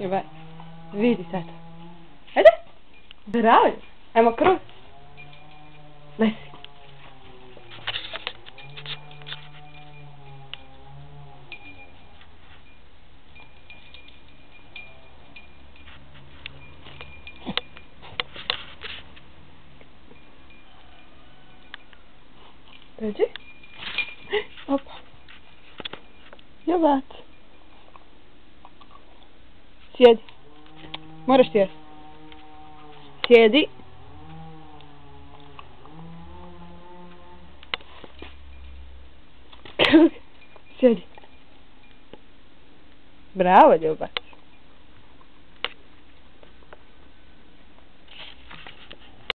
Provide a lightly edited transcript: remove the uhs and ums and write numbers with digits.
Ljubav, vidi sad. Ajde. Bravo. Ajmo kroz. Lesi. Dođi. Opa. Ljubav. Sjedi. Moraš sjesti. Sjedi. Sjedi. Bravo, Ljubav.